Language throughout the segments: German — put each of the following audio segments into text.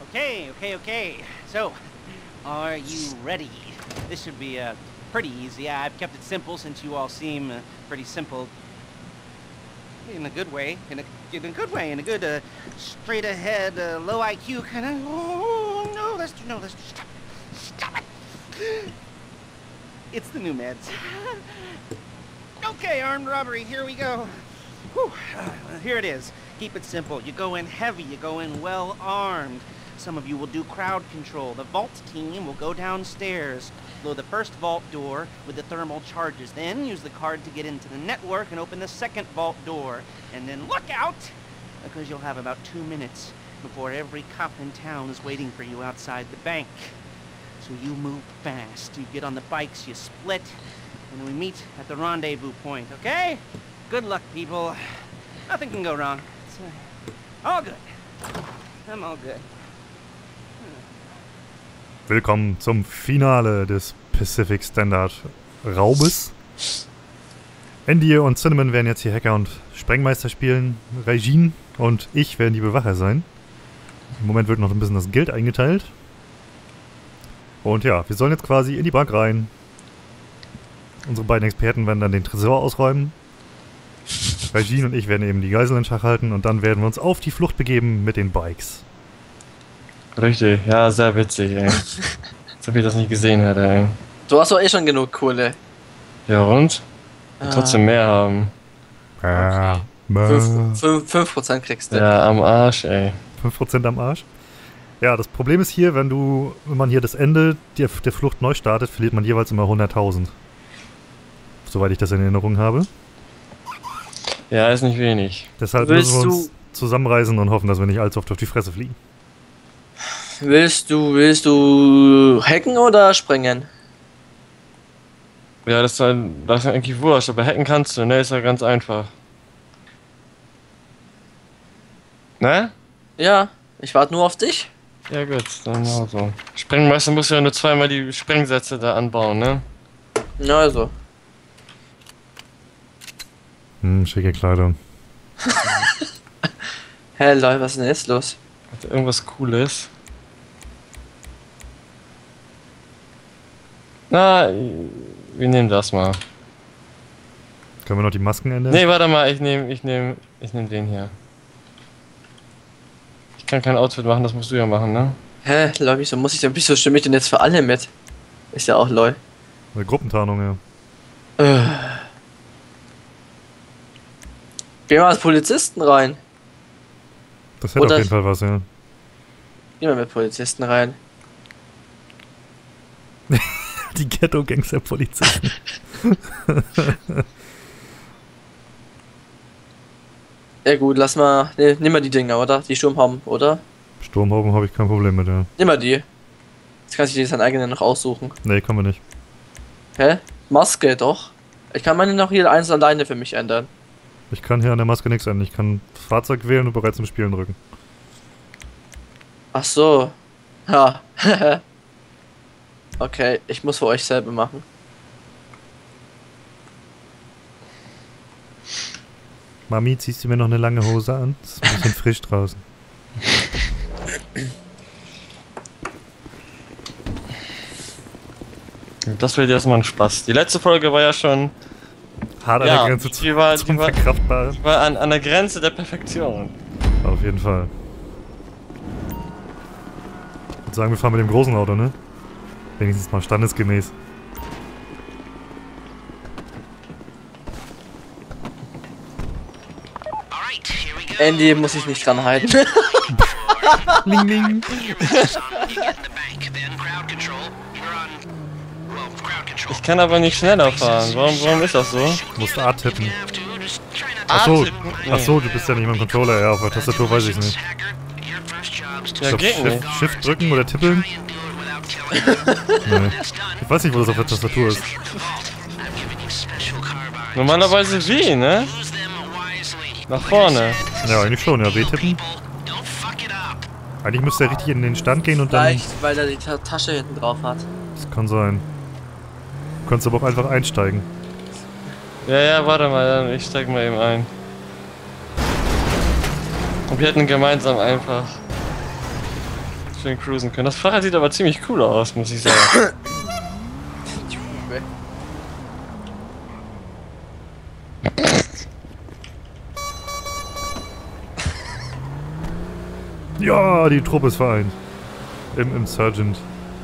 Okay. So, are you ready? This should be pretty easy. I've kept it simple since you all seem pretty simple. In a good way. In a good, straight ahead, low IQ kind of. Oh no, let's stop it. It's the new meds. Okay, armed robbery. Here we go. Whew. Here it is. Keep it simple. You go in heavy. You go in well armed. Some of you will do crowd control. The vault team will go downstairs, blow the first vault door with the thermal charges, then use the card to get into the network and open the second vault door. And then look out, because you'll have about 2 minutes before every cop in town is waiting for you outside the bank. So you move fast. You get on the bikes, you split, and we meet at the rendezvous point, okay? Good luck, people. Nothing can go wrong. It's all good. I'm all good. Willkommen zum Finale des Pacific Standard Raubes. Andy und Cinnamon werden jetzt hier Hacker und Sprengmeister spielen. Regine und ich werden die Bewacher sein. Im Moment wird noch ein bisschen das Geld eingeteilt. Und ja, wir sollen jetzt quasi in die Bank rein. Unsere beiden Experten werden dann den Tresor ausräumen. Regine und ich werden eben die Geiseln in Schach halten und dann werden wir uns auf die Flucht begeben mit den Bikes. Richtig, ja, sehr witzig, ey. Als ob ich das nicht gesehen hätte, ey. Du hast doch eh schon genug Kohle. Ja, und? Trotzdem mehr haben. Ja, 5% kriegst du. Ja, am Arsch, ey. 5% am Arsch. Ja, das Problem ist hier, wenn man hier das Ende der Flucht neu startet, verliert man jeweils immer 100.000. Soweit ich das in Erinnerung habe. Ja, ist nicht wenig. Deshalb müssen wir uns zusammenreißen und hoffen, dass wir nicht allzu oft auf die Fresse fliegen. Willst du hacken oder sprengen? Ja, das ist eigentlich wurscht, aber hacken kannst du, ne? Ist ja ganz einfach. Ne? Ja, ich warte nur auf dich. Ja gut, dann auch so. Sprengmeister muss ja nur zweimal die Sprengsätze da anbauen, ne? Ja, also. Schicke Kleidung. Hä, Leute, was ist denn jetzt los? Hat irgendwas Cooles? Na, wir nehmen das mal. Können wir noch die Masken ändern? Nee, warte mal, ich nehm den hier. Ich kann kein Outfit machen, das musst du ja machen, ne? Hä, Leute, wieso stimme ich denn jetzt für alle mit? Ist ja auch lol. Eine Gruppentarnung, ja. Gehen wir als Polizisten rein. Das hätte auf jeden Fall was, ja. Gehen wir mit Polizisten rein. Die Ghetto-Gangster-Polizisten. Ja gut, lass mal. Ne, nimm mal die Dinger, oder? Die Sturmhauben, oder? Sturmhauben habe ich kein Problem mit, ja. Nimm mal die. Jetzt kannst du dir deinen eigenen noch aussuchen. Nee, kann man nicht. Hä? Maske doch. Ich kann meine noch hier eins alleine für mich ändern. Ich kann hier an der Maske nichts ändern. Ich kann Fahrzeug wählen und bereits zum Spielen drücken. Ach so. Ja. Okay, ich muss für euch selber machen. Mami, ziehst du mir noch eine lange Hose an? Es ist ein bisschen frisch draußen. Das wird erstmal ein Spaß. Die letzte Folge war ja schon hart an der Grenze zum Verkraftbaren. Die war an der Grenze der Perfektion. Auf jeden Fall. Ich würde sagen, wir fahren mit dem großen Auto, ne? Wenigstens mal standesgemäß. Andy muss ich nicht dran halten. Ling, ling. Ich kann aber nicht schneller fahren. Warum ist das so? Du musst A tippen. Achso, du bist ja nicht mein Controller. Ja, auf der Tastatur weiß ich nicht. Ja, geht nicht. Shift drücken oder tippeln? Nee. Ich weiß nicht, wo das auf der Tastatur ist. Normalerweise wie, ne? Nach vorne. Ja, eigentlich schon, ja. W-tippen. Eigentlich müsste er richtig in den Stand gehen und dann... Vielleicht, weil er die Tasche hinten drauf hat. Das kann sein. Du kannst aber auch einfach einsteigen. Ja, warte mal, ich steig mal eben ein. Und wir hätten gemeinsam einfach... schön cruisen können. Das Fahrrad sieht aber ziemlich cool aus, muss ich sagen. Ja, die Truppe ist vereint. Im Sergeant.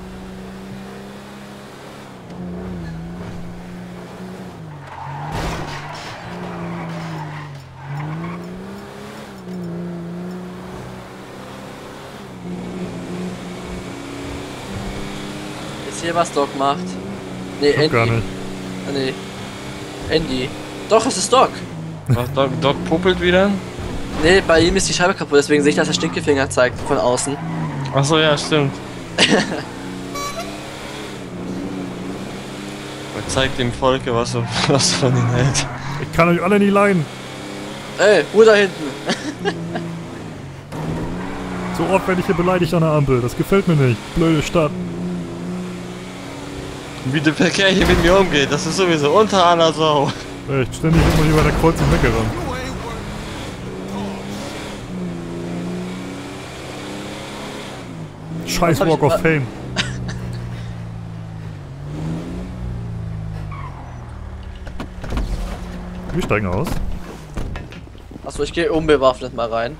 Ist hier was Doc macht? Nee, Andy. Gar nicht. Ah, nee. Andy. Doch, es ist Doc. Was, Doc popelt wieder? Nee, bei ihm ist die Scheibe kaputt, deswegen sehe ich, dass er Stinkefinger zeigt von außen. Achso, ja, stimmt. Er zeigt dem Volke, was von ihm hält. Ich kann euch alle nicht leiden. Ey, Ruhe da hinten. So oft werde ich hier beleidigt an der Ampel. Das gefällt mir nicht. Blöde Stadt. Wie der Verkehr hier mit mir umgeht, das ist sowieso unter aller Sau. Echt, ständig immer über der Kreuzung weggerannt. Scheiß hab ich Walk of Fame. Wir steigen aus. Achso, ich gehe unbewaffnet mal rein.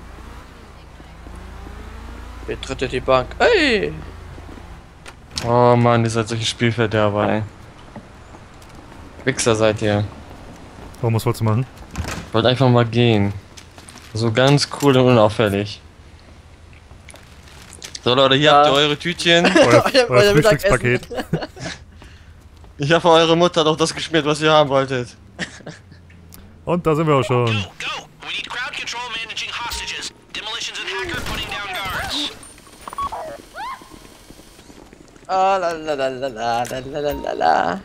Betritt die Bank. Ey! Oh Mann, ihr seid solche Spielverderber, ey. Wichser seid ihr. Warum, was wolltest du machen? Wollt einfach mal gehen. So ganz cool und unauffällig. So Leute, hier Ja. habt ihr eure Tütchen. Euer Frühstückspaket. Ich habe für eure Mutter doch das geschmiert, was ihr haben wolltet. Und da sind wir auch schon. Go! We need crowd control managing hostages. Demolitions and hacker putting down guards. Ah, la la la la la la la la la.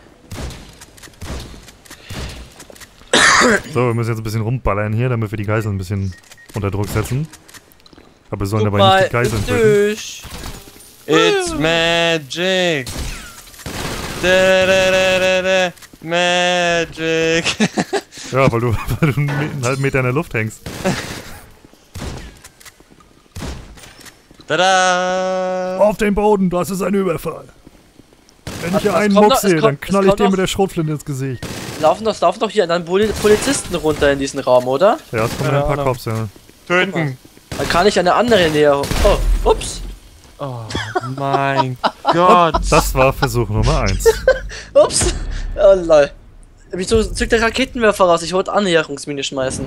So, wir müssen jetzt ein bisschen rumballern hier, damit wir die Geiseln ein bisschen unter Druck setzen. Aber wir sollen Guck dabei mal, nicht die Geiseln töten. durch. It's magic. Da-da-da-da-da. Magic. Ja, weil du einen halben Meter in der Luft hängst. Tada! Auf den Boden, das ist ein Überfall. Wenn ich hier einen kommt noch- Muck sehe, es dann kommt- knall es ich kommt dem noch- mit der Schrotflinte ins Gesicht. Laufen doch hier dann Polizisten runter in diesen Raum, oder? Ja, es kommen Keine ein paar Ahnung. Cops, ja. Töten. Dann kann ich eine andere näher. Oh, ups. Oh mein Gott. Das war Versuch Nummer 1. Ups. Oh lol. Wieso zückt der Raketenwerfer raus? Ich wollte Annäherungsmine schmeißen.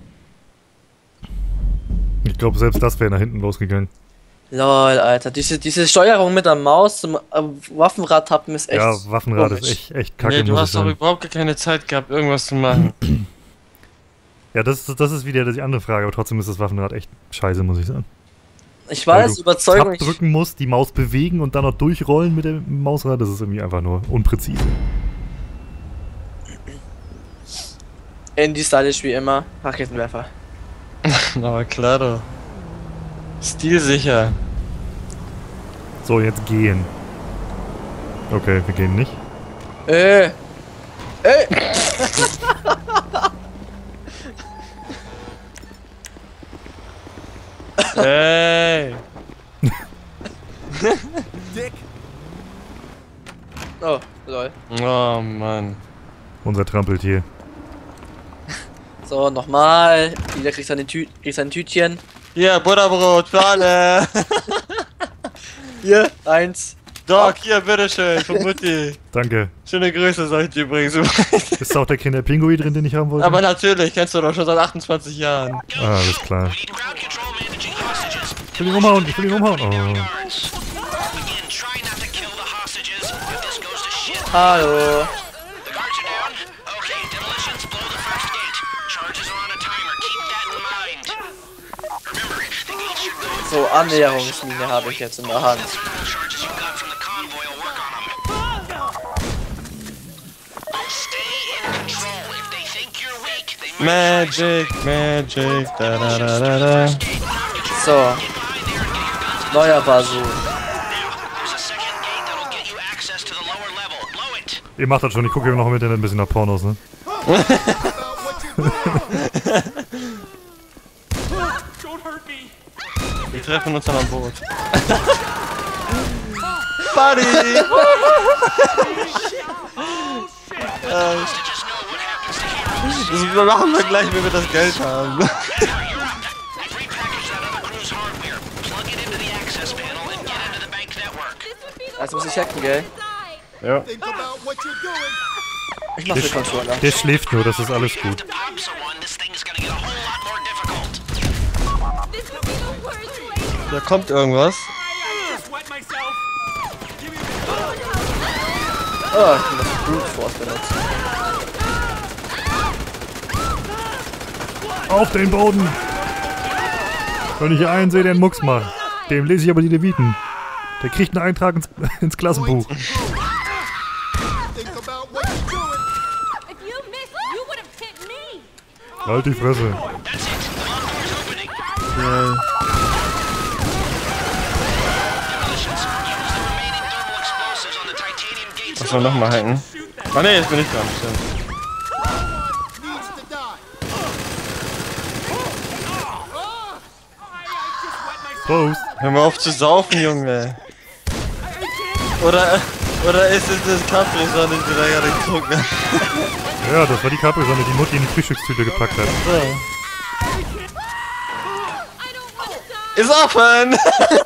Ich glaube, selbst das wäre nach hinten losgegangen. Lol, Alter. Diese Steuerung mit der Maus zum Waffenrad tappen ist echt. Ja, Waffenrad komisch. ist echt kacke, Nee, du muss ich hast doch sagen. überhaupt gar keine Zeit gehabt, irgendwas zu machen. Ja, das ist wieder die andere Frage, aber trotzdem ist das Waffenrad echt scheiße, muss ich sagen. Ich war Weil jetzt du überzeugt. Tab drücken musst, die Maus bewegen und dann noch durchrollen mit dem Mausrad, das ist irgendwie einfach nur unpräzise. Andy stylisch wie immer. Raketenwerfer. Aber klar doch. Stilsicher. So, jetzt gehen. Okay, wir gehen nicht. Ey! Ey! Oh, lol. Oh Mann. Unser Trampeltier. So, nochmal. Jeder kriegt sein Tütchen. Hier, Butterbrot für alle. Hier, eins. Doc, hier, bitteschön, von Mutti. Danke. Schöne Grüße, sag ich dir übrigens. Ist da auch der Kinderpinguin drin, den ich haben wollte? Aber natürlich, kennst du doch schon seit 28 Jahren. Ah, alles klar. We need crowd control managing hostages. Ich will ihn umhauen, ich will ihn umhauen. Down Oh. guards. Again, try not to kill the hostages. If this goes to shit, Hallo. the guards are down. Okay, demolitions blow the first gate. Charges are on a timer. Keep that in mind. Remember, the gates should go. So, Annäherungsmine habe ich jetzt in der Hand. Charges you got from the convoy will work on them. Stay in control. If they think you're weak, they might Magic, da da da da da. So. Neuer Bazoo. There's a second gate that'll get you access to the lower level. Blow it. Ihr macht das schon, ich gucke hier noch im Internet ein bisschen nach Pornos, ne? Wir treffen uns dann am Boot. Buddy! Das machen wir gleich, wenn wir das Geld haben. Jetzt muss ich hacken, gell? Ja. Ich mach den Controller. Der schläft nur, das ist alles gut. Da kommt irgendwas. Oh, ich muss Brute Force benutzen. Auf den Boden! Wenn ich hier einen sehe, der einen Mucks macht, dem lese ich aber die Leviten. Der kriegt einen Eintrag ins Klassenbuch. Halt die Fresse. Ja. Was soll noch mal hacken? Ah ne, jetzt bin ich dran. Stimmt. Prost. Hör mal auf zu saufen, Junge. Oder ist es das Capri-Sonne, die wir da gerade getrunken haben? Ja, das war die Capri-Sonne, die Mutti in die Frühstückstüte gepackt hat. Ist offen!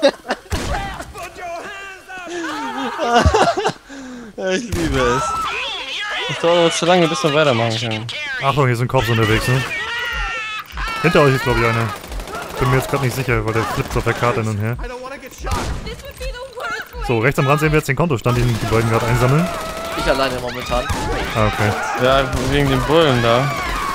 Ja, ich liebe es. Das dauert aber zu lange, bis wir weitermachen können. Achtung, hier sind Cops unterwegs, ne? Hinter euch ist, glaube ich, einer. Bin mir jetzt gerade nicht sicher, weil der flippt auf der Karte hin und her. So, rechts am Rand sehen wir jetzt den Kontostand, den die beiden gerade einsammeln. Ich alleine momentan. Ah, okay. Ja, wegen dem Bullen da.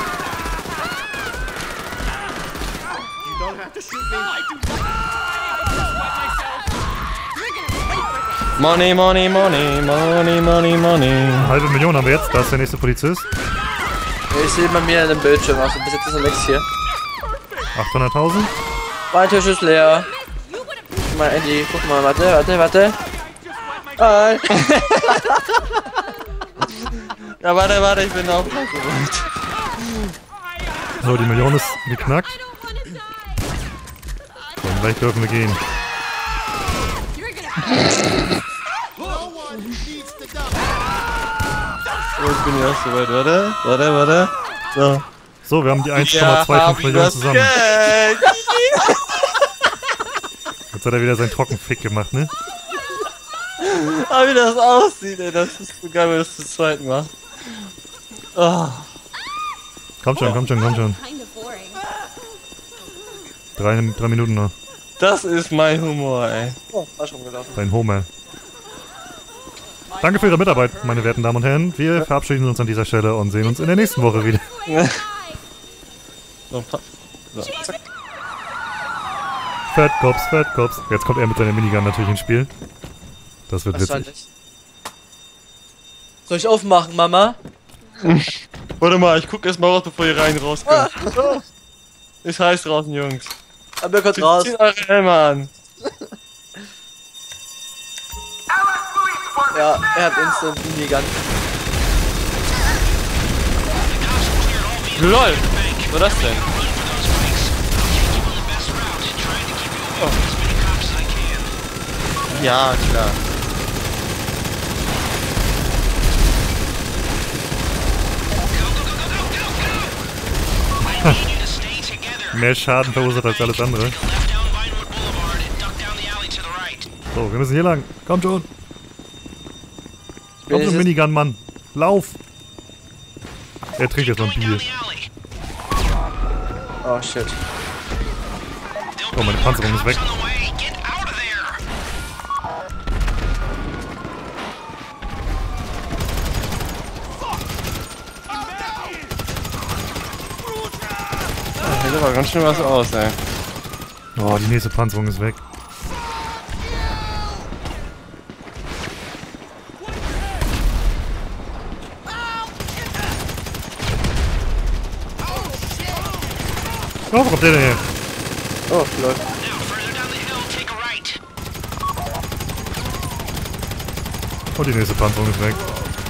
Money, money, money, money, money, money. Eine halbe Million haben wir jetzt, da ist der nächste Polizist. Ich sehe bei mir in dem Bildschirm, also bis jetzt ist Alex hier. 800.000. Mein Tisch ist leer. Mein Handy, guck mal, warte. Hi. Ja, warte, ich bin auch bereit. So, die Million ist geknackt. So, und gleich dürfen wir gehen. Oh, ich bin ja auch soweit, warte. So. So, wir haben die 1,25 Millionen zusammen. Geld. Jetzt hat er wieder seinen Trockenfick gemacht, ne? Ah, wie das aussieht, ey, das ist so geil, wenn das zu zweit macht. Oh. Komm schon. 3 Minuten noch. Das ist mein Humor, ey. Oh, war schon gelaufen. Dein Homer. Danke für Ihre Mitarbeit, meine werten Damen und Herren. Wir verabschieden uns an dieser Stelle und sehen uns in der nächsten Woche wieder. So, zack. Fat Cops. Jetzt kommt er mit seiner Minigun natürlich ins Spiel. Das wird witzig. Wahrscheinlich. Soll ich aufmachen, Mama? Warte mal, ich guck erst mal raus, bevor ihr rauskommt. Ist heiß draußen, Jungs. Aber kurz raus. Zieht eure Helme an. Ja, er hat instant Minigun. LOL! Was war das denn? Oh. Ja, klar. Mehr Schaden verursacht als alles andere. So, wir müssen hier lang. Komm schon. Komm schon, Minigun, Mann. Lauf. Er trinkt jetzt noch ein Bier. Oh shit. Oh, meine Panzerung ist weg. Das sieht aber ganz schön was aus, ey. Oh, die nächste Panzerung ist weg. Oh, wo kommt der denn her? Oh, lol. Oh, die nächste Panzerung ist weg.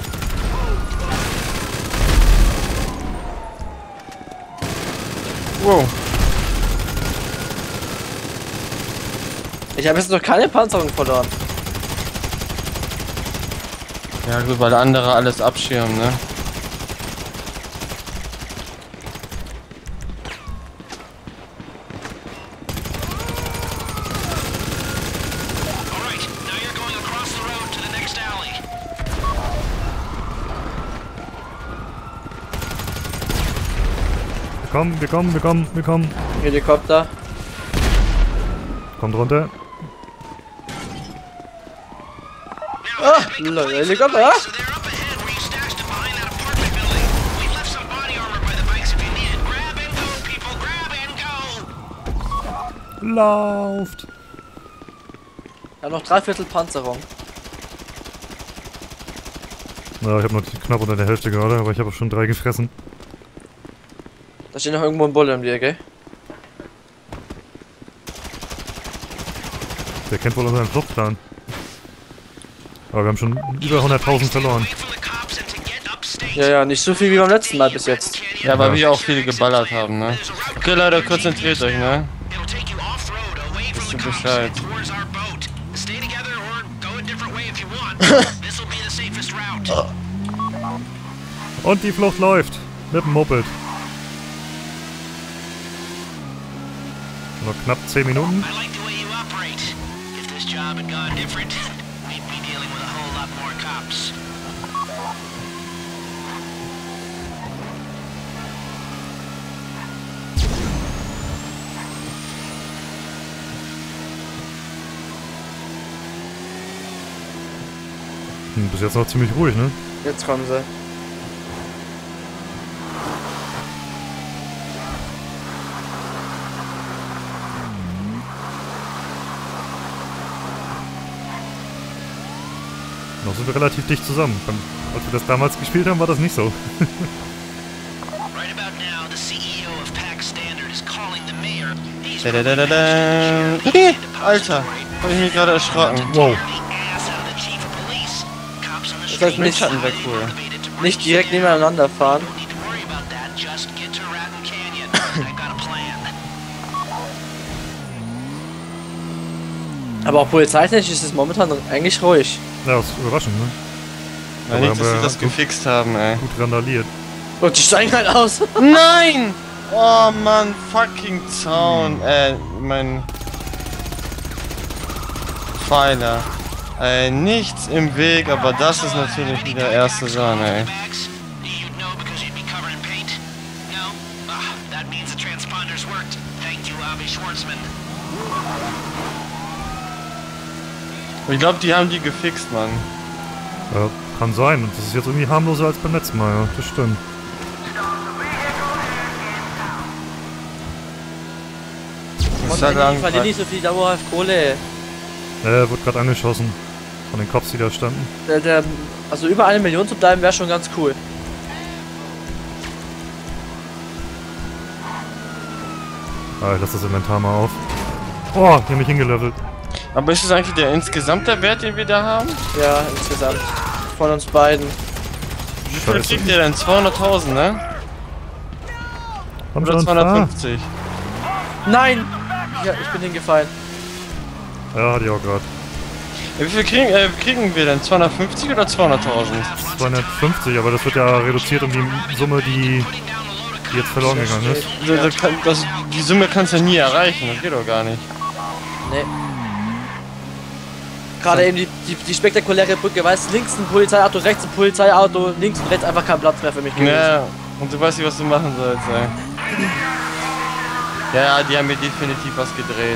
Wow. Ich habe jetzt noch keine Panzerung verloren. Ja gut, weil andere alles abschirmen, ne? Wir kommen. Helikopter. Kommt runter. Ah, Leute, Helikopter. Ah. Lauft! Ja, noch 3/4 Panzerung. Ja, ich habe noch knapp unter der Hälfte gerade, aber ich habe schon 3 gefressen. Da steht noch irgendwo ein Bulle um die Ecke. Der kennt wohl unseren Fluchtplan. Aber wir haben schon über 100.000 verloren. Ja, nicht so viel wie beim letzten Mal bis jetzt. Ja, weil wir auch viele geballert haben, ne? Okay, Leute, konzentriert euch, ne? Wisst ihr Bescheid. Und die Flucht läuft. Mit dem Moped. Noch knapp 10 Minuten. Bis jetzt noch ziemlich ruhig, ne? Jetzt kommen sie. Noch sind wir relativ dicht zusammen. Als wir das damals gespielt haben, war das nicht so. Alter, hab ich mich gerade erschrocken. Wow. Das heißt nicht, Windschatten wäre cool. nicht direkt nebeneinander fahren. Aber auch polizeitechnisch ist es momentan eigentlich ruhig. Ja, das ist überraschend, ne? Ja, nicht, dass sie das gefixt haben, ey. Gut randaliert. Und die steigen halt aus. Nein! Oh Mann, fucking Zaun. Mein Pfeiler. Nichts im Weg, aber das ist natürlich wieder erste Sahne, ey. Ich glaube, die haben die gefixt, Mann. Ja, kann sein. Und das ist jetzt irgendwie harmloser als beim letzten Mal, ja. Das stimmt. Das ist halt Ich verliere nicht so viel dauerhaft Kohle. Wird gerade angeschossen. Von den Cops, die da standen. Also über 1 Million zu bleiben wäre schon ganz cool. Ah, ich lass das Inventar mal auf. Oh, die haben mich hingelevelt. Aber ist es eigentlich der insgesamte Wert, den wir da haben? Ja, insgesamt. Von uns beiden. Wie viel kriegt ihr denn? 200.000, ne? Komm Oder schon, 250? Nein! Ja, ich bin hingefallen. Ja, hatte ich auch gerade. Ja, wie viel kriegen wir denn? 250 oder 200.000? 250, aber das wird ja reduziert um die Summe, die jetzt verloren gegangen ist. Die Summe kannst du ja nie erreichen, das geht doch gar nicht. Nee. Gerade eben die spektakuläre Brücke, weißt du, links ein Polizeiauto, rechts ein Polizeiauto, links und rechts einfach kein Platz mehr für mich gewesen. Ja, und du weißt nicht, was du machen sollst, ey. Ja, die haben mir definitiv was gedreht.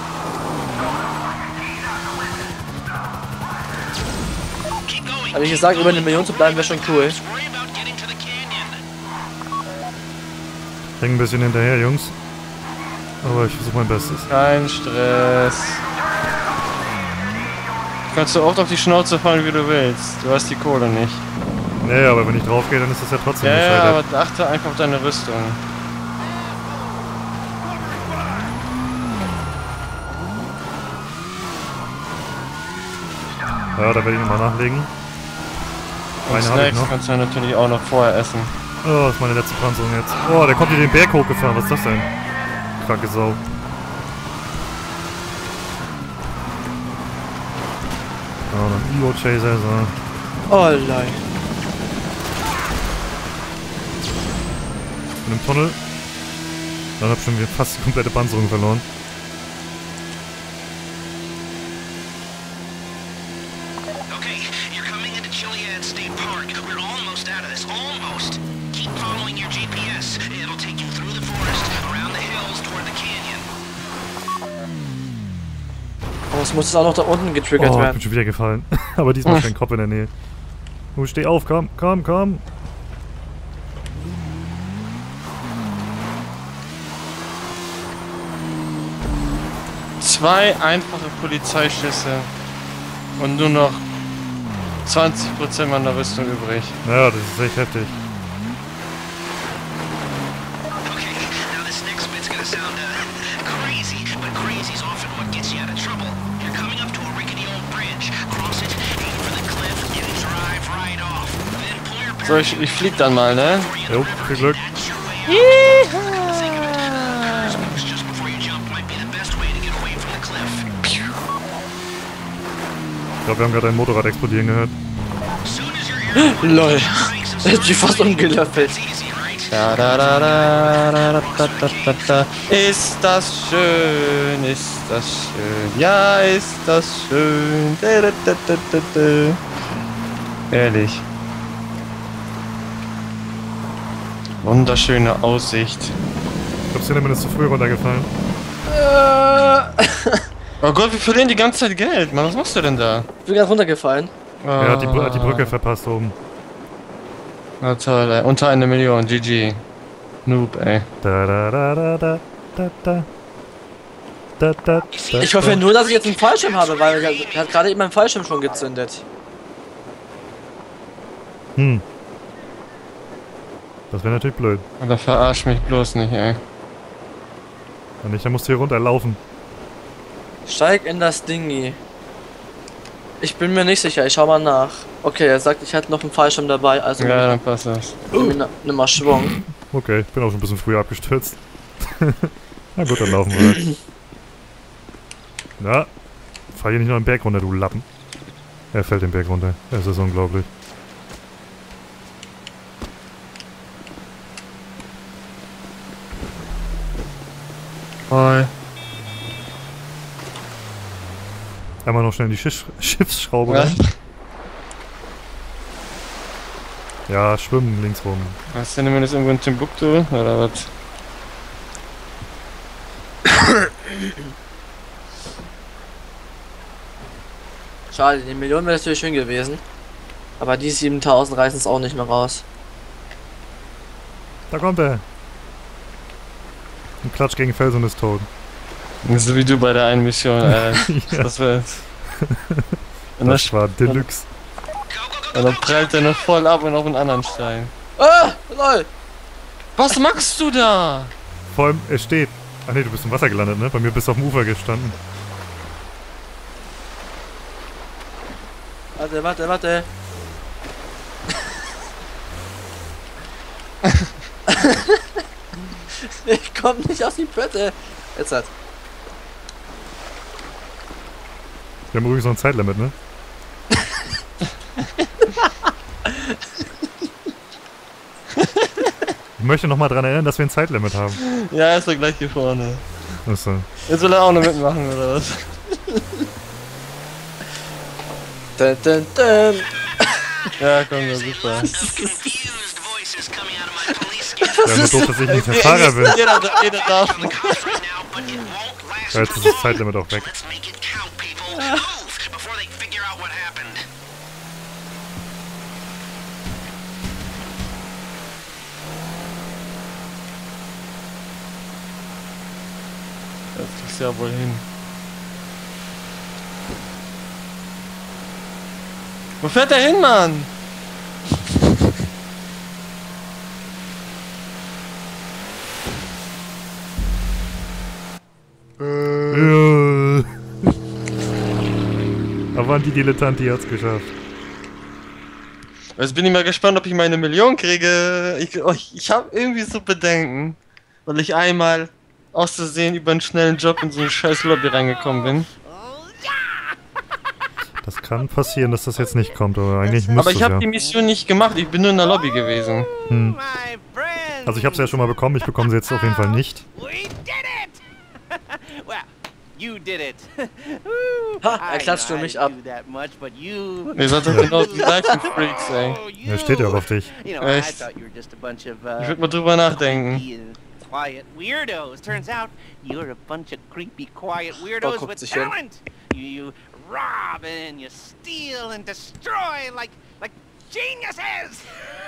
Aber wie gesagt, über 1 Million zu bleiben wäre schon cool. Häng ein bisschen hinterher, Jungs. Aber ich versuche mein Bestes. Kein Stress. Du kannst so oft auf die Schnauze fallen, wie du willst. Du hast die Kohle nicht. Nee, aber wenn ich drauf gehe, dann ist das ja trotzdem Ja, gescheitert. aber achte einfach auf deine Rüstung. Ja, da werde ich nochmal nachlegen. Und Eine habe ich Snacks noch. kannst du natürlich auch noch vorher essen. Oh, das ist meine letzte Panzerung jetzt. Oh, der kommt hier den Berg hochgefahren. Was ist das denn? Kranke Sau. Oh, noch ein Evo-Chaser, so. Oh nein. In einem Tunnel. Dann hab ich schon wieder fast die komplette Panzerung verloren. Okay, you're coming into Chiliad State Park. We're almost out of this. Almost. Keep following your GPS. It'll take you through the forest, around the hills, toward the canyon. Oh, es muss jetzt auch noch da unten getriggert Oh, ich werden. bin schon wieder gefallen. Aber diesmal ist kein Kopf in der Nähe. Oh, steh auf, komm, komm, komm. Zwei einfache Polizeischüsse und nur noch 20% meiner Rüstung übrig. Naja, das ist echt heftig. Okay, now this next bit's gonna sound crazy, but crazy's often what gets you out of trouble. You're coming up to a rickety old bridge. Cross it, aim for the cliff, and drive right off. Then pull your So, ich flieg dann mal, ne? Jo, viel Glück. That's your way out. Think of it. Curse just before you jump might be the best way to get away from the cliff. Ich glaube, wir haben gerade ein Motorrad explodieren gehört. Soon as your air Lol. Er hat die fast umgelöffelt. it's easy, right? Da, da, da, da, da, da, da, da, da. Ist das schön, ist das schön, ja, ist das schön. Da, da, da, da, da, da. Ehrlich. Wunderschöne Aussicht. Ich glaube, Cinnamon ist zu früh runtergefallen. Oh Gott, wir verlieren die ganze Zeit Geld. Mann, was machst du denn da? Ich bin gerade runtergefallen. Er hat die Brücke verpasst oben. Na toll, ey. Unter 1 Million, GG. Noob, ey. Da da da da da da da. Da, da, da, Ich hoffe nur, dass ich jetzt einen Fallschirm habe, weil er hat gerade eben meinen Fallschirm schon gezündet. Hm. Das wäre natürlich blöd. Aber verarsch mich bloß nicht, ey. Wenn nicht, dann musst du hier runterlaufen. Steig in das Dingi. Ich bin mir nicht sicher, ich schau mal nach. Okay, er sagt, ich hätte noch einen Fallschirm dabei, also Ja, dann passt das. nimm mal Schwung. Okay, ich bin auch schon ein bisschen früher abgestürzt. Na gut, dann laufen wir halt. Na, fahr hier nicht noch den Berg runter, du Lappen. Er fällt den Berg runter. Es ist unglaublich. Hi. Einmal noch schnell in die Schiffsschraube Ja. rein. Ja, schwimmen links rum. Hast du denn das irgendwo in Timbuktu, oder was? Schade, die Million wäre natürlich schön gewesen. Aber die 7000 reißen es auch nicht mehr raus. Da kommt er. Ein Klatsch gegen Fels und ist tot. So wie du bei der einen Mission, Ja. Das war. Und Das war Deluxe. dann prallt er noch voll ab und auf einen anderen Stein. Ah, lol. Was machst du da? Vor allem, er steht. Ach nee, du bist im Wasser gelandet, ne? Bei mir bist du auf dem Ufer gestanden. Warte, warte, warte. Ich komm nicht aus die Pötte. Jetzt hat. Wir haben übrigens noch ein Zeitlimit, ne? Ich möchte nochmal dran erinnern, dass wir ein Zeitlimit haben. Ja, er ist doch gleich hier vorne. Achso. Jetzt will er auch noch mitmachen, oder was? Dun, dun, dun. Ja, komm, das ist super. Confused voices coming out of my police skin. Ja, nur doof, dass ich nicht der Fahrer bin. Jeder darf. Cops right now, but it won't last Ja, jetzt ist das Zeitlimit auch weg. Let's make it count, people. Move before they figure out what happened. Das kriegst du ja wohl hin. Wo fährt der hin, Mann? Ja. Aber die Dilettanti hat's geschafft. Jetzt bin ich mal gespannt, ob ich meine Million kriege. Ich habe irgendwie so Bedenken, weil ich einmal aus Versehen über einen schnellen Job in so eine scheiß Lobby reingekommen bin. Das kann passieren, dass das jetzt nicht kommt, aber eigentlich muss Aber es ich habe ja. die Mission nicht gemacht, ich bin nur in der Lobby gewesen. Hm. My friends. Also ich habe sie ja schon mal bekommen, ich bekomme sie jetzt auf jeden Fall nicht. We did it! Well, you did it. Ha, er klatscht für mich ab. Ihr seid doch genau die gleichen Freaks, ey. Ja, steht ja auch auf dich. Echt? Ich würd mal drüber nachdenken. Quiet weirdos. Turns out you're a bunch of creepy, quiet weirdos guckt with sich hin. talent. You rob and you steal and destroy like geniuses.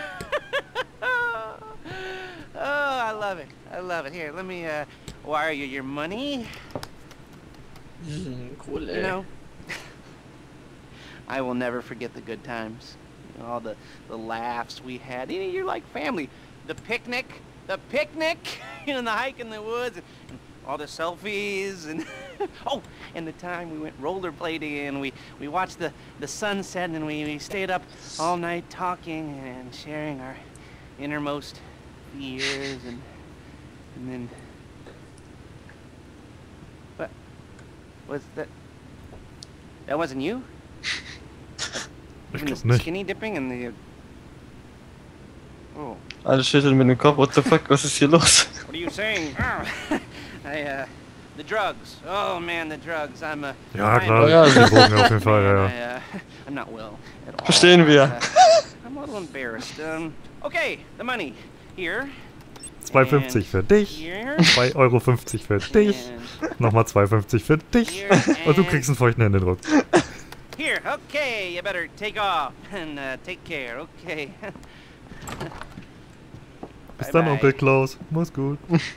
Oh, I love it. I love it. Here, let me wire you your money. Cool, You ey. know, I will never forget the good times. You know, all the laughs we had. You know, you're like family. The picnic, you know, the hike in the woods, and all the selfies, and oh, and the time we went rollerblading, and we watched the sunset, and we stayed up all night talking and sharing our innermost fears, and then. What was that? That wasn't you? Ich Even glaub the nicht. skinny dipping and the. Oh, Alle schütteln mit dem Kopf, what the fuck, was ist hier los? what are you saying? The drugs. Oh man, the drugs. Ja, I'm- klar, Ja, die Drogen auf jeden Fall, ja. I'm not well at all. Verstehen wir. I'm a little embarrassed. Okay, the money here. 2,50 für dich, Here. 2,50 Euro für dich, And nochmal 2,50 für dich here. und du and kriegst einen feuchten Händedruck. Here. Okay, you better take off and take care. Okay. Bis Bye dann, bye. Onkel Klaus. Mach's gut.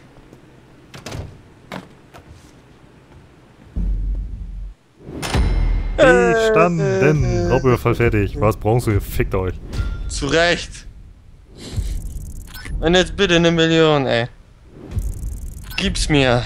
Bestanden. Raubüberfall fertig. Was brauchst du? Fickt euch. Zu Recht. Und jetzt bitte 1 Million, ey. Gib's mir.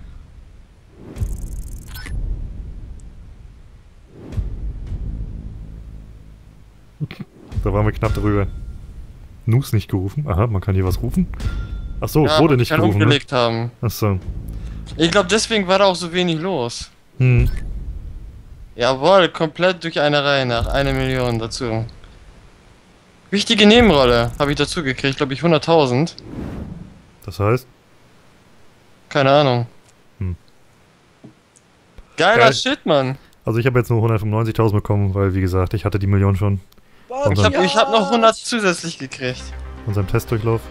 Da waren wir knapp drüber. Nus nicht gerufen. Aha, man kann hier was rufen. Ach so, Ja, wurde weil nicht wir gerufen. Ne? umgelegt haben. Ach so. Ich glaube, deswegen war da auch so wenig los. Hm. Jawohl, komplett durch eine Reihe nach. 1 Million dazu. Wichtige Nebenrolle habe ich dazu gekriegt, glaube ich 100.000. Das heißt, Keine Ahnung. Hm. Geiler Geil. Shit, Mann. also ich habe jetzt nur 195.000 bekommen, weil wie gesagt, ich hatte die Million schon. Und Ich dann hab noch 100 zusätzlich gekriegt. unserem Testdurchlauf.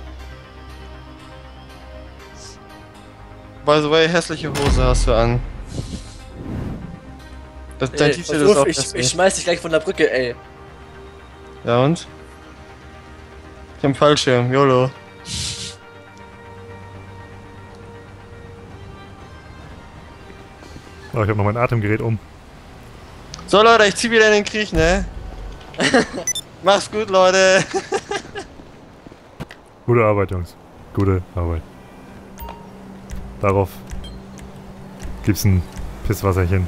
By the way, hässliche Hose hast du an. Dein Ey, T-Shirt pass ist auf, auch ich hässlich. schmeiß dich gleich von der Brücke, ey. Ja und? Ich hab einen Fallschirm, YOLO. Oh, ich habe noch mein Atemgerät um. So Leute, ich zieh wieder in den Krieg, ne? Mach's gut, Leute. Gute Arbeit, Jungs. Gute Arbeit. Darauf gibt's ein Pisswasserchen.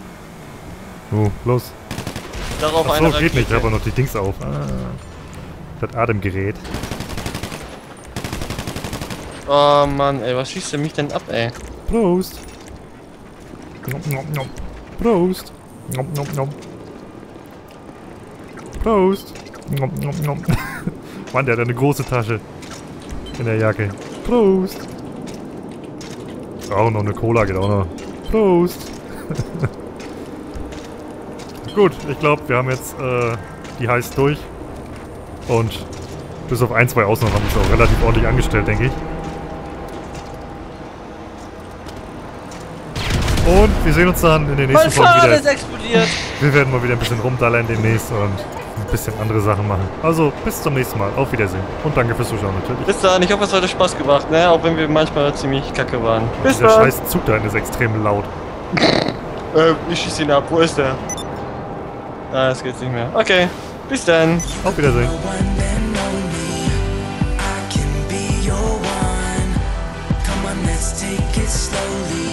Los. Darauf Achso, eine geht nicht, ich Rakete. habe auch noch die Dings auf. Das Atemgerät. Oh Mann, ey, was schießt der mich denn ab, ey? Prost. Nom, nom, nom. Prost. Nom, nom, nom. Prost. Nom, nom, nom. Mann, der hat eine große Tasche in der Jacke. Prost. Auch noch eine Cola geht auch noch. Prost. Gut, ich glaube, wir haben jetzt die Heiß durch. Und bis auf 1, 2 Ausnahmen haben wir es auch relativ ordentlich angestellt, denke ich. Und wir sehen uns dann in den nächsten Mein Folgen Fahrrad wieder. ist explodiert. Wir werden mal wieder ein bisschen rumdallern demnächst und ein bisschen andere Sachen machen. Also, bis zum nächsten Mal. Auf Wiedersehen. Und danke fürs Zuschauen natürlich. Bis dann, ich hoffe, es hat euch Spaß gemacht, ne? Auch wenn wir manchmal ziemlich kacke waren. Bis Der dann. scheiß Zug da hinten ist extrem laut. Ich schieß ihn ab, wo ist der? Ah, jetzt geht's nicht mehr. Okay, bis dann. Auf Wiedersehen. one and only. I can be your one. Come on, let's take it slowly.